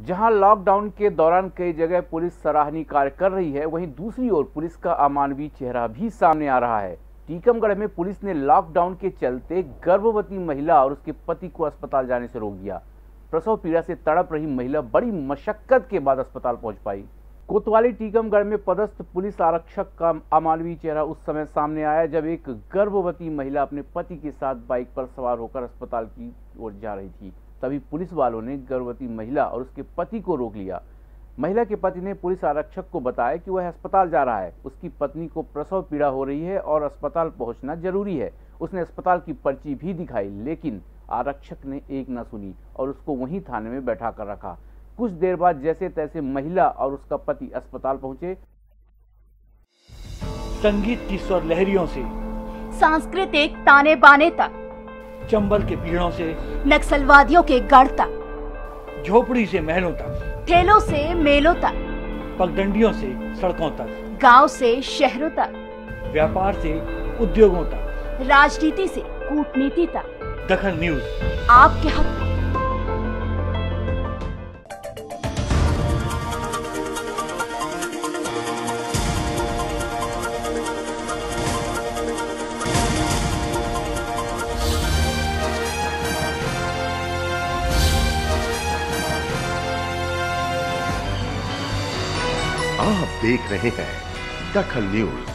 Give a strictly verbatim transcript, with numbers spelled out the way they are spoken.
जहां लॉकडाउन के दौरान कई जगह पुलिस सराहनीय कार्य कर रही है, वहीं दूसरी ओर पुलिस का अमानवीय चेहरा भी सामने आ रहा है। टीकमगढ़ में पुलिस ने लॉकडाउन के चलते गर्भवती महिला और उसके पति को अस्पताल जाने से रोक दिया। प्रसव पीड़ा से तड़प रही महिला बड़ी मशक्कत के बाद अस्पताल पहुंच पाई। कोतवाली टीकमगढ़ में पदस्थ पुलिस आरक्षक का अमानवीय चेहरा उस समय सामने आया जब एक गर्भवती महिला अपने पति के साथ बाइक पर सवार होकर अस्पताल की ओर जा रही थी। तभी पुलिस वालों ने गर्भवती महिला और उसके पति को रोक लिया। महिला के पति ने पुलिस आरक्षक को बताया कि वह अस्पताल जा रहा है, उसकी पत्नी को प्रसव पीड़ा हो रही है और अस्पताल पहुंचना जरूरी है। उसने अस्पताल की पर्ची भी दिखाई, लेकिन आरक्षक ने एक न सुनी और उसको वहीं थाने में बैठा कर रखा। कुछ देर बाद जैसे तैसे महिला और उसका पति अस्पताल पहुंचे। संगीत की स्वर लहरियों से सांस्कृतिक ताने बाने तक, चंबल के पीड़ों से नक्सलवादियों के गढ़ तक, झोपड़ी से महलों तक, ठेलों से मेलों तक, पगडंडियों से सड़कों तक, गांव से शहरों तक, व्यापार से उद्योगों तक, राजनीति से कूटनीति तक, दखन न्यूज आपके हक में। आप देख रहे हैं दखन न्यूज।